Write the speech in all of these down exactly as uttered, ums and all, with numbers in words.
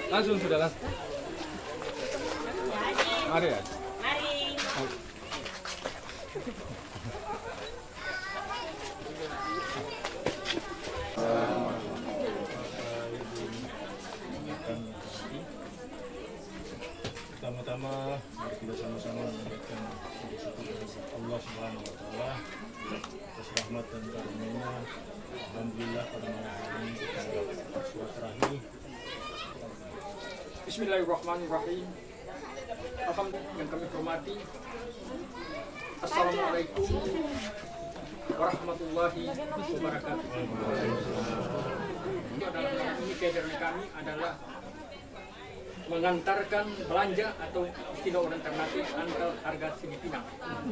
Langsung sudah langsung. Mari ya. Mari. Pertama-tama mari kita sama-sama mengucapkan syukur kepada Allah Subhanahu wa taala atas rahmat dan karunia-Nya. Alhamdulillah pada malam hari ini kita bersilaturahmi. Bismillahirrahmanirrahim. Alhamdulillah yang kami hormati. Assalamualaikum warahmatullahi wabarakatuh. Ini adalah ini kader kami adalah mengantarkan belanja atau istilah orang Ternate antar harga sini Pinang.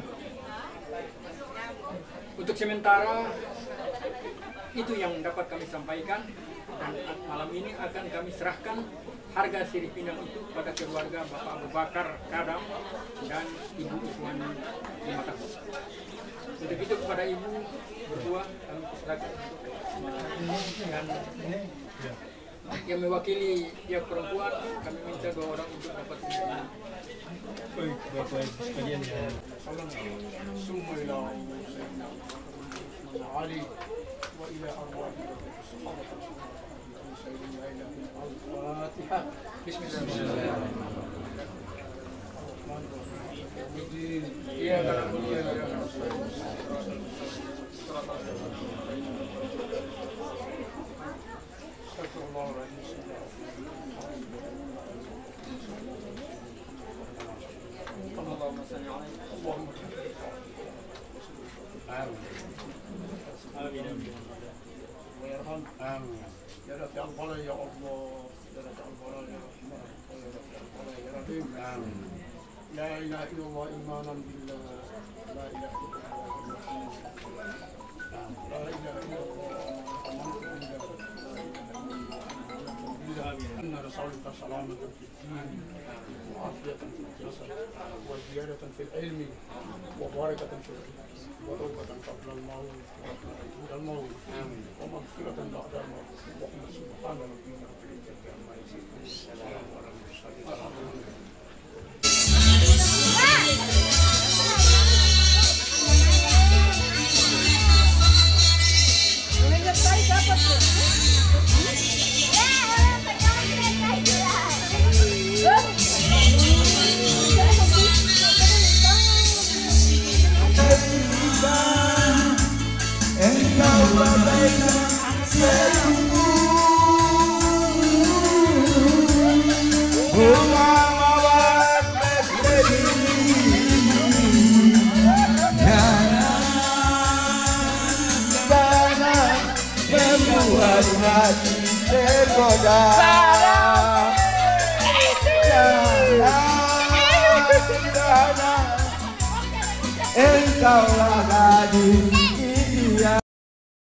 Untuk sementara itu yang dapat kami sampaikan, dan malam ini akan kami serahkan harga sirih Pinang itu pada keluarga Bapak Abu Bakar Kadam dan Ibu Iswani Lima Tahun. Untuk itu kepada Ibu berdua kami persilakan dan yang mewakili pihak perempuan kami minta dua orang untuk dapat menjadi. Baik, Bapak Ibu sekalian yang Summa ila Ali wa ila arwah Al-Fatihah. Bismillahirrahmanirrahim. Iya, Allahumma salli alaihi Allahumma amin amin ويرحم آمين يا رفيع البلاء يا الله يا رفيع البلاء يا رحمن يا رفيع البلاء يا رحيم آمين لا إله إلا الله إيمانا بالله لا إله إلا الله لا إله إلا الله إن رسولك سلامة في الدين وعافية في الجسد وزيادة في العلم وبركة في الرزق وتوبة قبل الموت وعند الموت ومغفرة بعد الموت اللهم سبحان ربنا رب العزة عما يصفون السلام على المرسلين. Hati tergoda, engkaulah gadis